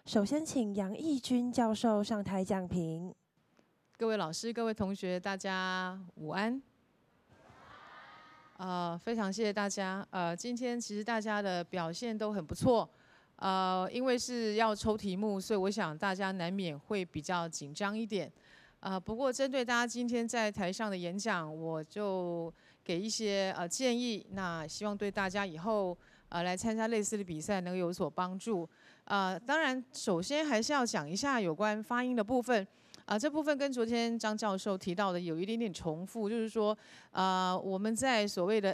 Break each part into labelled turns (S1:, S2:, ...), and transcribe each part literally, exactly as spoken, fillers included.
S1: 首先，请杨义军教授上台讲评。
S2: 各位老师、各位同学，大家午安。呃，非常谢谢大家。呃，今天其实大家的表现都很不错。呃，因为是要抽题目，所以我想大家难免会比较紧张一点。呃，不过针对大家今天在台上的演讲，我就给一些呃建议。那希望对大家以后呃来参加类似的比赛能有所帮助。呃，当然，首先还是要讲一下有关发音的部分。啊、呃，这部分跟昨天张教授提到的有一点点重复，就是说，呃，我们在所谓的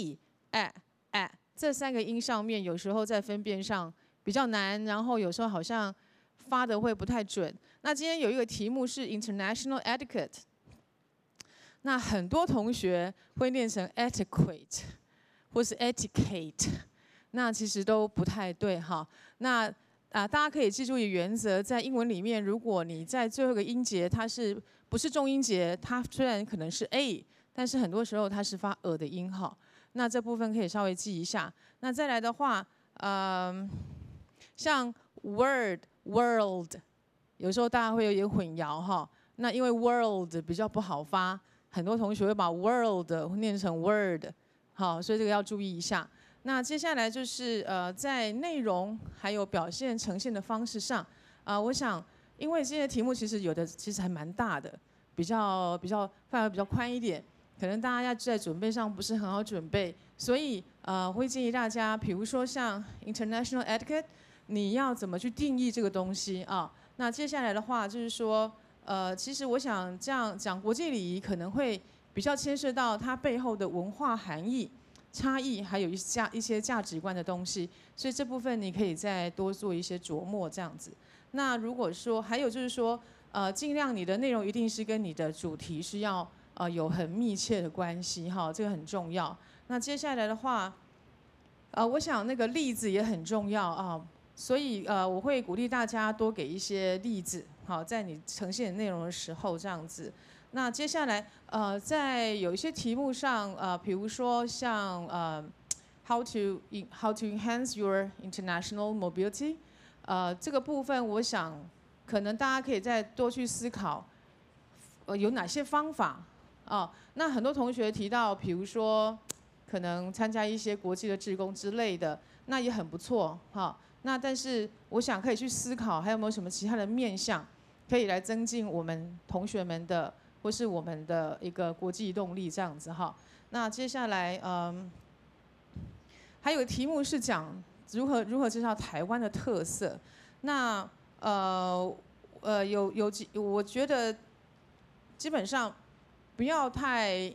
S2: a、a、a 这三个音上面，有时候在分辨上比较难，然后有时候好像发的会不太准。那今天有一个题目是 International Etiquette， 那很多同学会念成 etiquette 或是 etiquette， 那其实都不太对哈。那啊，大家可以记住一个原则，在英文里面，如果你在最后一个音节它是不是重音节，它虽然可能是 a， 但是很多时候它是发呃的音哈。那这部分可以稍微记一下。那再来的话，嗯，像 word、world， 有时候大家会有点混淆哈。那因为 world 比较不好发，很多同学会把 world 念成 word， 好，所以这个要注意一下。那接下来就是呃，在内容还有表现呈现的方式上，啊、呃，我想，因为这些题目其实有的其实还蛮大的，比较比较范围比较宽一点，可能大家在准备上不是很好准备，所以呃，会建议大家，比如说像 international etiquette， 你要怎么去定义这个东西啊？那接下来的话就是说，呃，其实我想这样讲国际礼仪可能会比较牵涉到它背后的文化含义。差异还有一价一些价值观的东西，所以这部分你可以再多做一些琢磨这样子。那如果说还有就是说，呃，尽量你的内容一定是跟你的主题是要呃有很密切的关系哈，这个很重要。那接下来的话，呃，我想那个例子也很重要啊，所以呃我会鼓励大家多给一些例子，好，在你呈现内容的时候这样子。那接下来，呃，在有一些题目上，呃，比如说像呃，how to how to enhance your international mobility， 呃，这个部分我想可能大家可以再多去思考，呃，有哪些方法啊、呃？那很多同学提到，比如说可能参加一些国际的志工之类的，那也很不错哈。那但是我想可以去思考，还有没有什么其他的面向可以来增进我们同学们的。或是我们的一个国际动力这样子哈。那接下来，嗯，还有个题目是讲如何如何介绍台湾的特色。那呃呃有有几，我觉得基本上不要太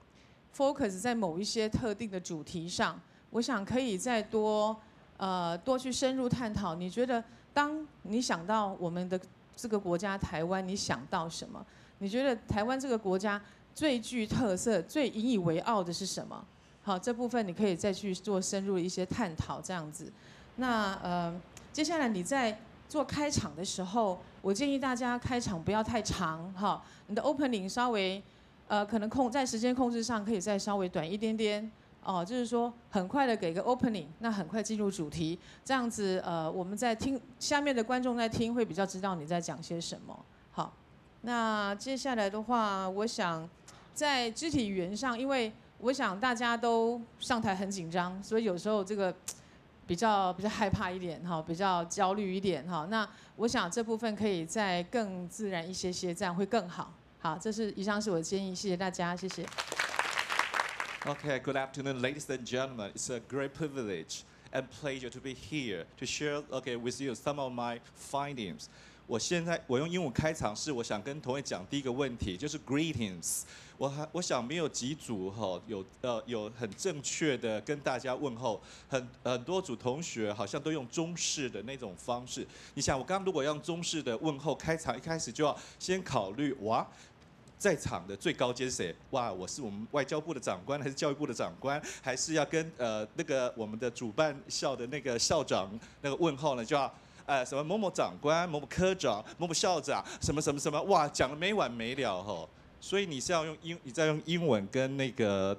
S2: focus 在某一些特定的主题上。我想可以再多呃多去深入探讨。你觉得当你想到我们的这个国家台湾，你想到什么？你觉得台湾这个国家最具特色、最引以为傲的是什么？好，这部分你可以再去做深入的一些探讨，这样子。那呃，接下来你在做开场的时候，我建议大家开场不要太长，哈，你的 opening 稍微呃可能控在时间控制上可以再稍微短一点点。哦，就是说很快的给个 opening， 那很快进入主题，这样子呃我们在听下面的观众在听会比较知道你在讲些什么。好。那接下来的话，我想在肢体语言上，因为我想大家都上台很紧张，所以有时候这个比较比较害怕一点哈，比较焦虑一点哈。那我想这部分可以再更自然一些些，这样会更好。好，这是以上是我的建议，谢谢大家，谢谢。
S3: Okay, good afternoon, ladies and gentlemen. It's a great privilege and pleasure to be here to share, okay, with you some of my findings. 我现在我用英文开场是，我想跟同学讲第一个问题就是 greetings。我还我想没有几组哈有呃有很正确的跟大家问候，很很多组同学好像都用中式的那种方式。你想我刚刚如果用中式的问候开场，一开始就要先考虑哇。在场的最高阶是谁？哇，我是我们外交部的长官，还是教育部的长官，还是要跟呃那个我们的主办校的那个校长那个问候呢？就要呃什么某某长官、某某科长、某某校长，什么什么什么，哇，讲的没完没了吼。所以你是要用英，你在用英文跟那个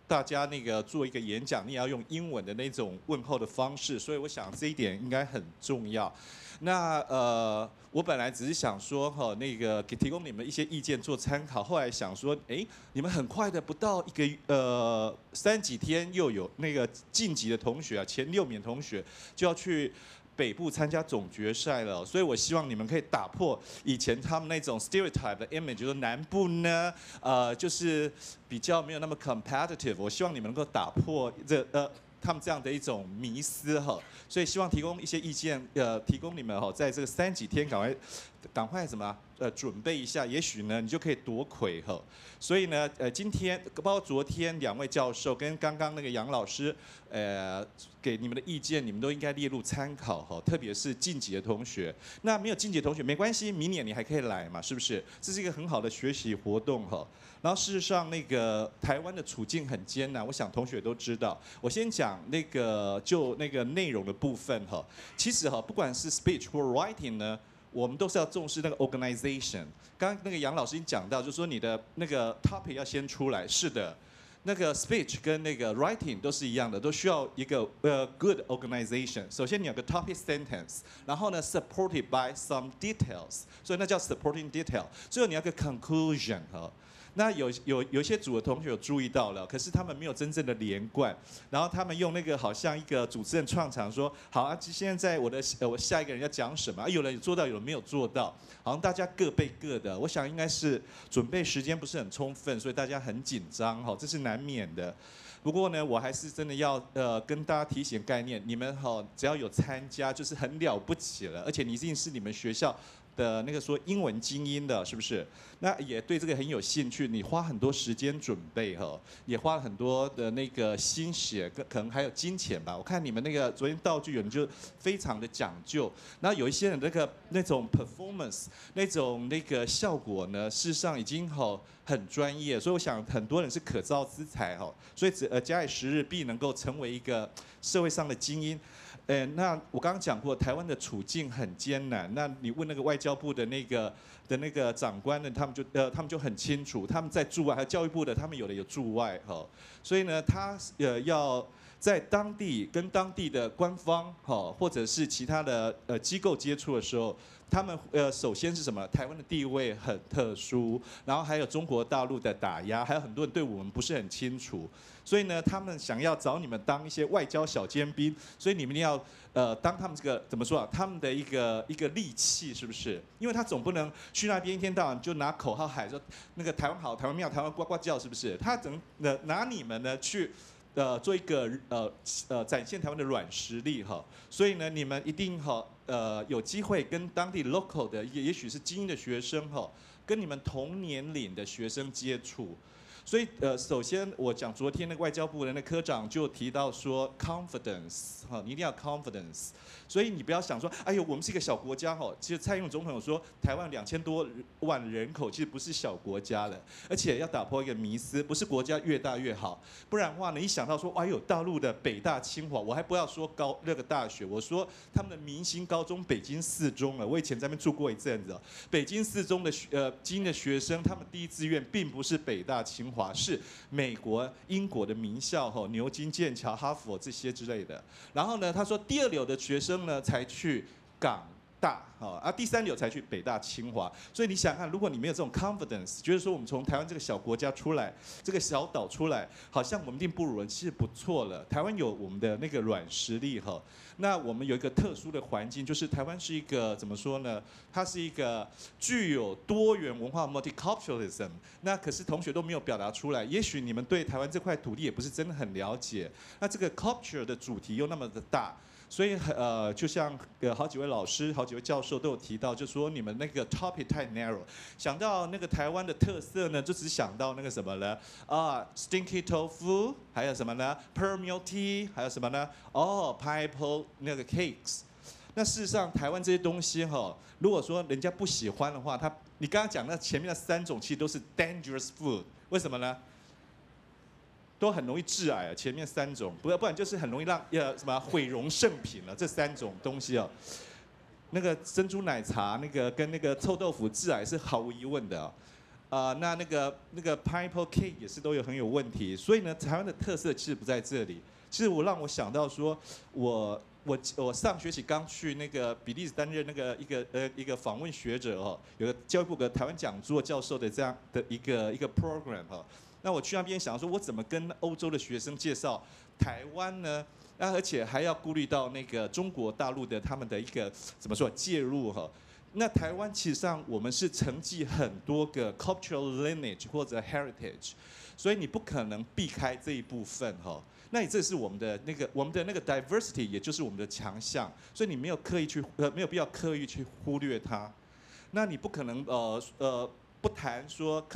S3: 大家那个做一个演讲，你也要用英文的那种问候的方式，所以我想这一点应该很重要。那呃，我本来只是想说哈，那个给提供你们一些意见做参考，后来想说，哎，你们很快的不到一个呃三几天，又有那个晋级的同学啊，前六名同学就要去北部参加总决赛了，所以我希望你们可以打破以前他们那种 stereotype 的 image， 就是南部呢，呃，就是比较没有那么 competitive。我希望你们能够打破这呃。他们这样的一种迷思哈，所以希望提供一些意见，呃，提供你们哈，在这个三几天赶快，赶快什么呃准备一下，也许呢你就可以夺魁哈。所以呢，呃，今天包括昨天两位教授跟刚刚那个杨老师，呃，给你们的意见，你们都应该列入参考哈，特别是晋级的同学。那没有晋级的同学没关系，明年你还可以来嘛，是不是？这是一个很好的学习活动哈。然后事实上，那个台湾的处境很艰难，我想同学都知道。我先讲那个就那个内容的部分哈。其实哈，不管是 speech 或 writing 呢，我们都是要重视那个 organization。刚刚那个杨老师已经讲到，就是说你的那个 topic 要先出来。是的，那个 speech 跟那个 writing 都是一样的，都需要一个呃 good organization。首先你有个 topic sentence， 然后呢 supported by some details， 所以那叫 supporting detail。最后你要个 conclusion 哈。那有有有些组的同学有注意到了，可是他们没有真正的连贯，然后他们用那个好像一个主持人串场说，好啊，现在我的呃我下一个人要讲什么，啊有人有做到，有人没有做到，好像大家各背各的，我想应该是准备时间不是很充分，所以大家很紧张哈，这是难免的。不过呢，我还是真的要呃跟大家提醒概念，你们哈只要有参加就是很了不起了，而且你一定是你们学校的那个说英文精英的，是不是？那也对这个很有兴趣，你花很多时间准备哈，也花了很多的那个心血，跟可能还有金钱吧。我看你们那个昨天道具有人就非常的讲究，然后有一些人那个那种 performance 那种那个效果呢，事实上已经哈很专业，所以我想很多人是可造之材哈，所以只呃假以时日必能够成为一个社会上的精英。呃，那我刚刚讲过，台湾的处境很艰难。那你问那个外交部的那个的那个长官呢，他们就呃，他们就很清楚，他们在驻外，还有教育部的，他们有的有驻外哈、哦。所以呢，他呃要在当地跟当地的官方哈、哦，或者是其他的呃机构接触的时候，他们呃首先是什么？台湾的地位很特殊，然后还有中国大陆的打压，还有很多人对我们不是很清楚。所以呢，他们想要找你们当一些外交小尖兵，所以你们一定要呃当他们这个怎么说啊？他们的一个一个利器，是不是？因为他总不能去那边一天到晚就拿口号喊说那个台湾好、台湾妙、台湾呱呱叫，是不是？他怎么拿你们呢去呃做一个呃呃展现台湾的软实力哈？所以呢，你们一定哈呃有机会跟当地 local 的也也许是精英的学生哈，跟你们同年龄的学生接触。所以呃，首先我讲昨天那个外交部的那科长就提到说 confidence 哈，你一定要 confidence。所以你不要想说，哎呦，我们是一个小国家哈。其实蔡英文总统有说，台湾两千多万人口其实不是小国家了，而且要打破一个迷思，不是国家越大越好。不然的话呢，一想到说，哎呦，大陆的北大清华，我还不要说高那个大学，我说他们的明星高中北京四中了，我以前在那边住过一阵子。北京四中的呃精英的学生，他们第一志愿并不是北大清华。是美国、英国的名校哈，牛津、剑桥、哈佛这些之类的。然后呢，他说第二流的学生呢才去港大啊，啊第三流才去北大、清华。所以你想看，如果你没有这种 confidence， 觉得说我们从台湾这个小国家出来，这个小岛出来，好像我们一定不如人，其实不错了。台湾有我们的那个软实力哈。那我们有一个特殊的环境，就是台湾是一个怎么说呢？它是一个具有多元文化 multiculturalism。那可是同学都没有表达出来。也许你们对台湾这块土地也不是真的很了解。那这个 culture 的主题又那么的大。所以呃，就像呃好几位老师、好几位教授都有提到，就说你们那个 topic 太 narrow， 想到那个台湾的特色呢，就只想到那个什么呢？啊 ，stinky tofu， 还有什么呢 ？pearl milk tea， 还有什么呢？哦 ，pineapple 那个 cakes。那事实上，台湾这些东西哈，如果说人家不喜欢的话，他你刚刚讲那前面的三种其实都是 dangerous food， 为什么呢？都很容易致癌啊，前面三种，不不然就是很容易让呃什么毁容圣品了，这三种东西哦。那个珍珠奶茶那个跟那个臭豆腐致癌是毫无疑问的、哦。 啊、呃，那那个那个 pineapple cake 也是都有很有问题，所以呢，台湾的特色其实不在这里。其实我让我想到说，我我我上学期刚去那个比利时担任那个一个呃一个访问学者哦，有个教育部的台湾讲座教授的这样的一个一个 program 哈、哦。那我去那边想说，我怎么跟欧洲的学生介绍台湾呢？那而且还要顾虑到那个中国大陆的他们的一个怎么说介入哈、哦。那台湾其实上我们是承继很多个 cultural lineage 或者 heritage， 所以你不可能避开这一部分哈、哦。那你这是我们的那个我们的那个 diversity， 也就是我们的强项，所以你没有刻意去呃没有必要刻意去忽略它。那你不可能呃呃不谈说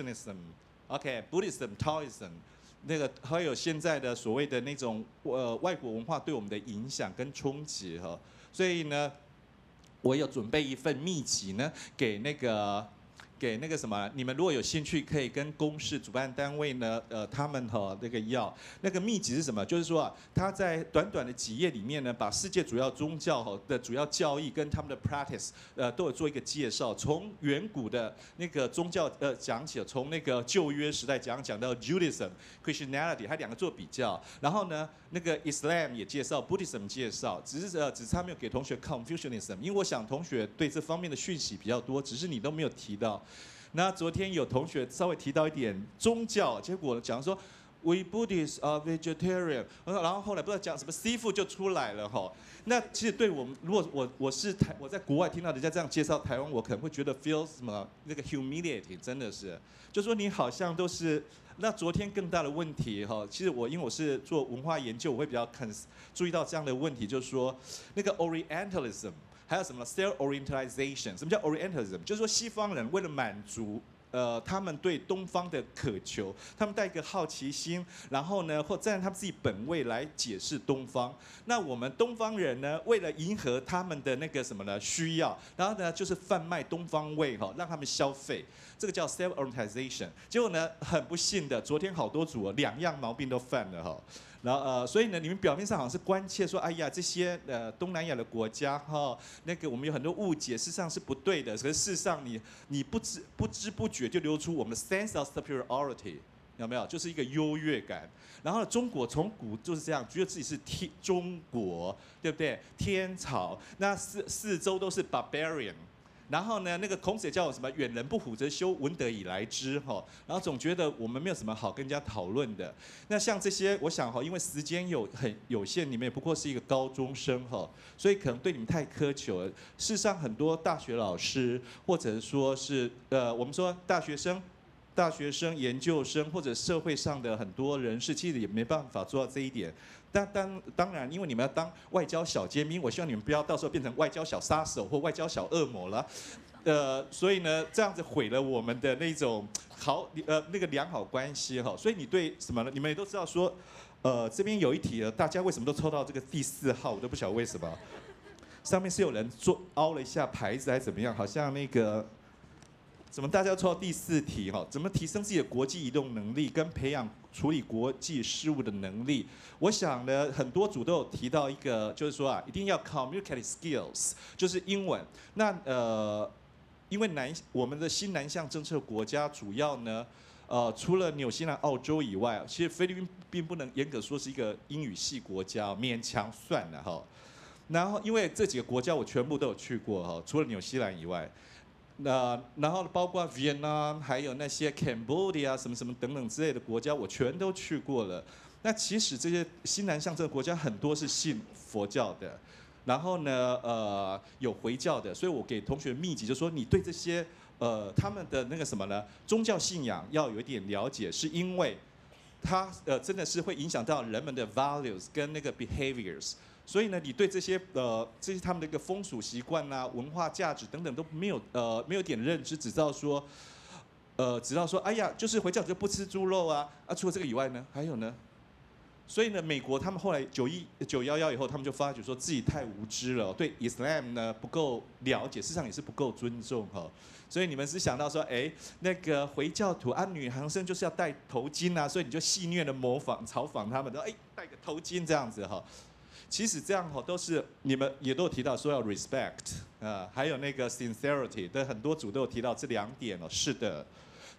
S3: Confucianism。OK，Buddhism、Taoism， 那个还有现在的所谓的那种呃外国文化对我们的影响跟冲击哈，所以呢，我有准备一份秘籍呢，给那个给那个什么，你们如果有兴趣，可以跟公视主办单位呢，呃，他们哈那个要那个秘籍是什么？就是说啊，他在短短的几页里面呢，把世界主要宗教哈的主要教义跟他们的 practice， 呃，都有做一个介绍，从远古的那个宗教呃讲起，从那个旧约时代讲讲到 Judaism、Christianity， 它两个做比较，然后呢，那个 Islam 也介绍 ，Buddhism 介绍，只是呃只是他没有给同学 Confucianism， 因为我想同学对这方面的讯息比较多，只是你都没有提到。那昨天有同学稍微提到一点宗教，结果讲说 We Buddhists are vegetarian， 然后后来不知道讲什么师父就出来了哈。那其实对我们，如果我我是台我在国外听到人家这样介绍台湾，我可能会觉得 feel 什么那个 humiliating， 真的是，就说你好像都是。那昨天更大的问题哈，其实我因为我是做文化研究，我会比较注意到这样的问题，就是说那个 Orientalism。还有什么 self-orientalization？ 什么叫 Orientalism？ 就是说西方人为了满足呃他们对东方的渴求，他们带一个好奇心，然后呢或站在他们自己本位来解释东方。那我们东方人呢，为了迎合他们的那个什么呢需要，然后呢就是贩卖东方味哈，让他们消费。这个叫 self-orientalization。结果呢，很不幸的，昨天好多组两样毛病都犯了哈。然后呃，所以呢，你们表面上好像是关切说，哎呀，这些呃东南亚的国家哈，那个我们有很多误解，事实上是不对的。可是事实上你你不知不知不觉就流出我们的 sense of superiority， 有没有？就是一个优越感。然后中国从古就是这样，觉得自己是天中国，对不对？天朝，那四四周都是 barbarian。然后呢，那个孔子也叫我什么“远人不虎则修，闻得以来之”哈。然后总觉得我们没有什么好跟人家讨论的。那像这些，我想哈，因为时间有很有限，你们也不过是一个高中生哈，所以可能对你们太苛求了。事实上，很多大学老师或者说是呃，我们说大学生。大学生、研究生或者社会上的很多人士，其实也没办法做到这一点。但当当然，因为你们要当外交小尖兵，我希望你们不要到时候变成外交小杀手或外交小恶魔了。呃，所以呢，这样子毁了我们的那种好呃那个良好关系哈。所以你对什么呢？你们也都知道说，呃，这边有一题了，大家为什么都抽到这个第四号？我都不晓得为什么。上面是有人做凹了一下牌子还是怎么样？好像那个。怎么大家抽到第四题哈？怎么提升自己的国际移动能力跟培养处理国际事务的能力？我想呢，很多组都有提到一个，就是说啊，一定要 communicate skills， 就是英文。那呃，因为南我们的新南向政策国家主要呢，呃，除了纽西兰、澳洲以外，其实菲律宾并不能严格说是一个英语系国家，勉强算了哈。然后因为这几个国家我全部都有去过哈，除了纽西兰以外。那然后包括 Vietnam， 还有那些 Cambodia 什么什么等等之类的国家，我全都去过了。那其实这些新南向这个国家很多是信佛教的，然后呢，呃，有回教的，所以我给同学秘籍就说，你对这些呃他们的那个什么呢，宗教信仰要有一点了解，是因为它呃真的是会影响到人们的 values 跟那个 behaviors。所以呢，你对这些呃这些他们的一个风俗习惯啊、文化价值等等都没有呃没有点认知，只知道说，呃，只知道说，哎呀，就是回教就不吃猪肉啊啊，除了这个以外呢，还有呢，所以呢，美国他们后来九一九幺幺以后，他们就发觉说自己太无知了，对 Islam 呢不够了解，事实上也是不够尊重哈。所以你们是想到说，哎，那个回教徒啊，女학生就是要戴头巾啊，所以你就戏谑的模仿、嘲讽他们，说哎戴个头巾这样子哈。其实这样哈都是你们也都有提到说要 respect 啊、呃，还有那个 sincerity 的很多组都有提到这两点哦。是的，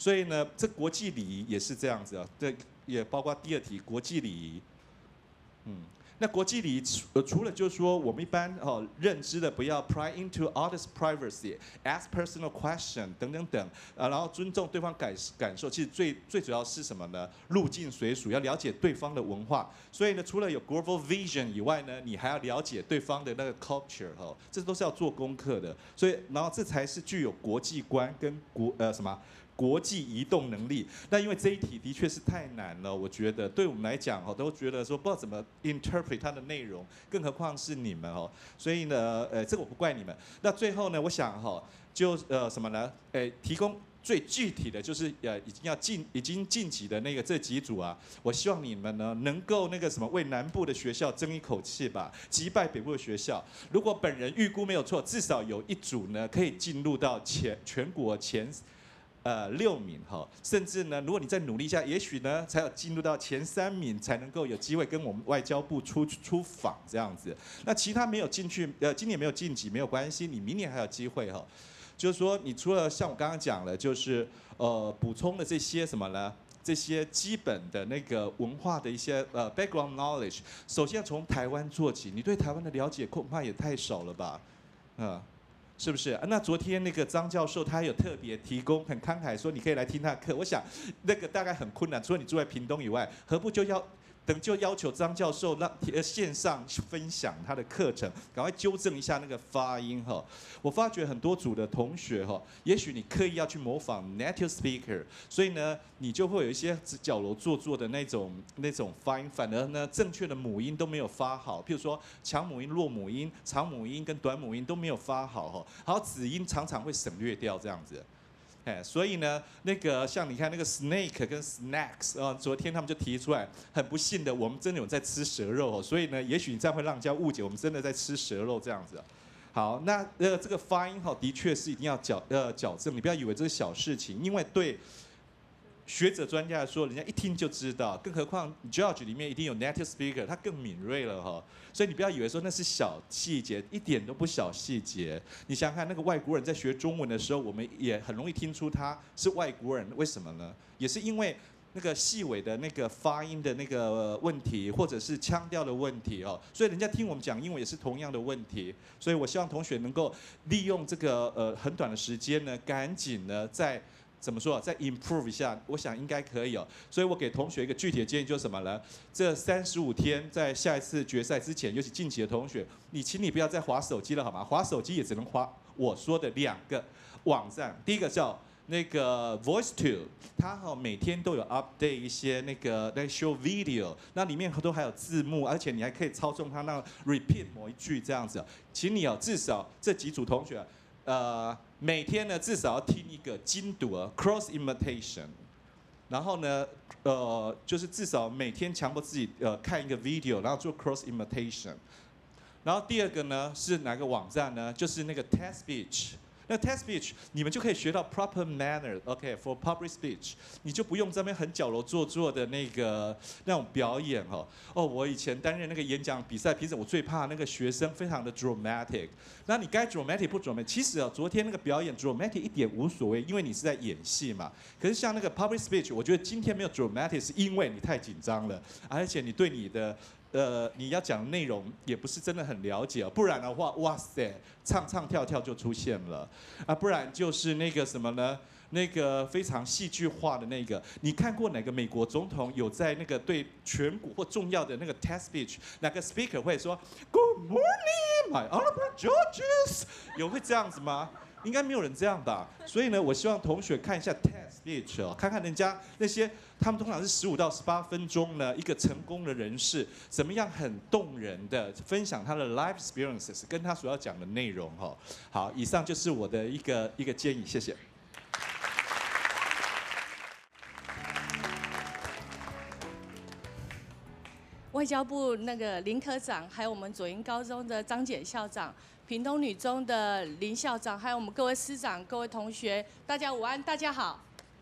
S3: 所以呢，这国际礼仪也是这样子啊，对，也包括第二题国际礼仪，嗯。那国际礼仪除呃除了就是说我们一般哦认知的不要 pry into others' privacy、ask personal question 等等等，啊，然后尊重对方感感受，其实最最主要是什么呢？入境随俗，要了解对方的文化。所以呢，除了有 global vision 以外呢，你还要了解对方的那个 culture 哈，这都是要做功课的。所以，然后这才是具有国际观跟国呃什么？国际移动能力，那因为这一题的确是太难了，我觉得对我们来讲哈，都觉得说不知道怎么 interpret 它的内容，更何况是你们哦，所以呢，呃，这个我不怪你们。那最后呢，我想哈，就呃什么呢？呃，提供最具体的就是呃已经要晋已经晋级的那个这几组啊，我希望你们呢能够那个什么为南部的学校争一口气吧，击败北部的学校。如果本人预估没有错，至少有一组呢可以进入到前全国前。呃，六名哈，甚至呢，如果你再努力一下，也许呢，才有进入到前三名，才能够有机会跟我们外交部出出访这样子。那其他没有进去，呃，今年没有晋级没有关系，你明年还有机会哈。就是说，你除了像我刚刚讲了，就是呃补充的这些什么呢？这些基本的那个文化的一些呃 background knowledge， 首先从台湾做起。你对台湾的了解恐怕也太少了吧，嗯。是不是？那昨天那个张教授他有特别提供很慷慨说你可以来听他的课，我想那个大概很困难，除了你住在屏东以外，何不就要等就要求张教授让呃线上分享他的课程，赶快纠正一下那个发音哈。我发觉很多组的同学哈，也许你刻意要去模仿 native speaker， 所以呢，你就会有一些矫揉做作的那种那种发音，反而呢正确的母音都没有发好，譬如说强母音、弱母音、长母音跟短母音都没有发好哈，然后子音常常会省略掉这样子。哎，所以呢，那个像你看那个 snake 跟 snacks 啊，昨天他们就提出来，很不幸的，我们真的有在吃蛇肉哦，所以呢，也许你这样会让人家误解，我们真的在吃蛇肉这样子。好，那呃这个发音哈，的确是一定要矫呃矫正，你不要以为这是小事情，因为对学者专家来说，人家一听就知道，更何况 George 里面一定有 native speaker， 他更敏锐了哈。所以你不要以为说那是小细节，一点都不小细节。你想想看，那个外国人在学中文的时候，我们也很容易听出他是外国人，为什么呢？也是因为那个细微的那个发音的那个问题，或者是腔调的问题哦。所以人家听我们讲英文也是同样的问题。所以我希望同学能够利用这个呃很短的时间呢，赶紧呢在。怎么说？再 improve 一下，我想应该可以哦。所以我给同学一个具体的建议，就是什么呢？这三十五天在下一次决赛之前，尤其晋级的同学，你请你不要再滑手机了，好吗？滑手机也只能滑我说的两个网站，第一个叫那个 VoiceTube， 它哈每天都有 update 一些那个那 show video， 那里面都还有字幕，而且你还可以操纵它那 repeat 某一句这样子。请你哦，至少这几组同学。呃，每天呢至少要听一个精读啊 ，cross imitation， 然后呢，呃，就是至少每天强迫自己呃看一个 video， 然后做 cross imitation。然后第二个呢是哪个网站呢？就是那个 test speech。那 test speech 你们就可以学到 proper manner，OK， for public speech， 你就不用这边很矫揉做作的那个那种表演哦。哦，我以前担任那个演讲比赛评审，我最怕那个学生非常的 dramatic。那你该 dramatic 不 dramatic？ 其实啊，昨天那个表演 dramatic 一点无所谓，因为你是在演戏嘛。可是像那个 public speech， 我觉得今天没有 dramatic 是因为你太紧张了，而且你对你的。呃，你要讲的内容也不是真的很了解，不然的话，哇塞，唱唱跳跳就出现了，啊，不然就是那个什么呢？那个非常戏剧化的那个，你看过哪个美国总统有在那个对全国或重要的那个 test speech， 哪个 speaker 会说 Good morning, my honorable judges， 有会这样子吗？应该没有人这样吧，所以呢，我希望同学看一下 test speech 哦，看看人家那些他们通常是十五到十八分钟呢，一个成功的人士怎么样很动人的分享他的 life experiences， 跟他所要讲的内容哈。好，以上就是我的一个一个建议，谢谢。
S4: 外交部那个林科长，还有我们左营高中的张简校长。屏东女中的林校长，还有我们各位师长、各位同学，大家午安，大家好。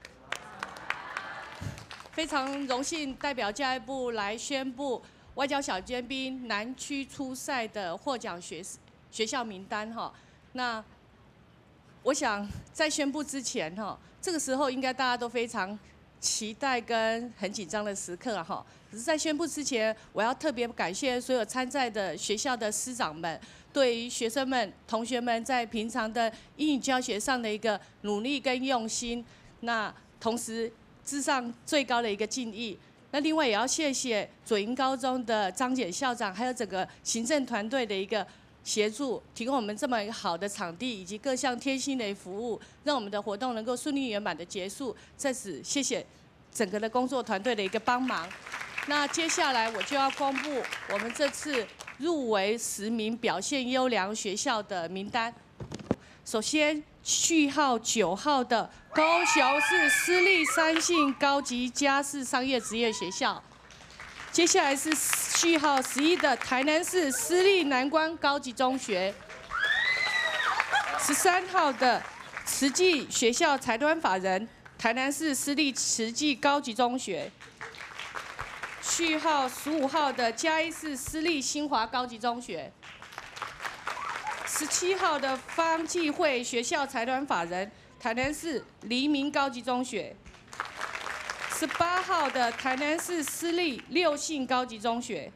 S4: 非常荣幸代表教育部来宣布外交小尖兵南区初赛的获奖学学校名单哈。那我想在宣布之前哈，这个时候应该大家都非常期待跟很紧张的时刻哈。只是在宣布之前，我要特别感谢所有参赛的学校的师长们，对于学生们、同学们在平常的英语教学上的一个努力跟用心，那同时致上最高的一个敬意。那另外也要谢谢左营高中的张简校长，还有整个行政团队的一个协助，提供我们这么一个好的场地以及各项贴心的服务，让我们的活动能够顺利圆满的结束。在此谢谢整个的工作团队的一个帮忙。那接下来我就要公布我们这次入围十名表现优良学校的名单。首先，序号九号的高雄市私立三信高级家事商业职业学校。接下来是序号十一的台南市私立南关高级中学。十三号的慈济学校财团法人台南市私立慈济高级中学。序号十五号的嘉义市私立新华高级中学。十七号的方济会学校财团法人台南市黎明高级中学。十八号的台南市私立六信高级中学。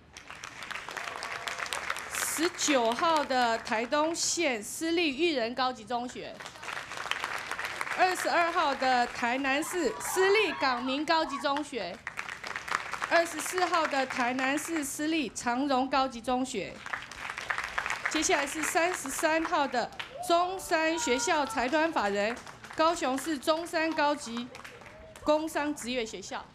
S4: 十九号的台东县私立育人高级中学。二十二号的台南市私立港民高级中学。二十四号的台南市私立长荣高级中学。接下来是三十三号的中山学校财团法人高雄市中山高级工商职业学校。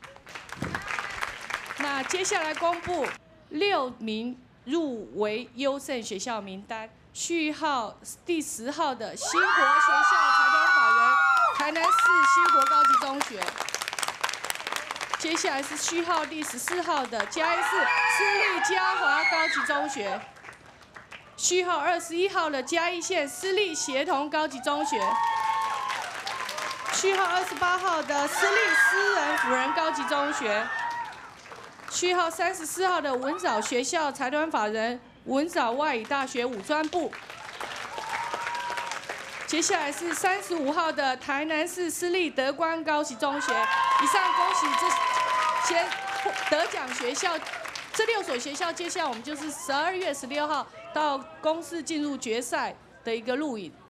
S4: 那接下来公布六名入围优胜学校名单，序号第十号的新国学校财团法人台南市新国高级中学。接下来是序号第十四号的嘉义市私立嘉华高级中学。序号二十一号的嘉义县私立协同高级中学。序号二十八号的私立私人辅仁高级中学。序号三十四号的文藻学校财团法人文藻外语大学五专部。接下来是三十五号的台南市私立德光高级中学。以上恭喜这些得奖学校，这六所学校，接下来我们就是十二月十六号到公示进入决赛的一个录影。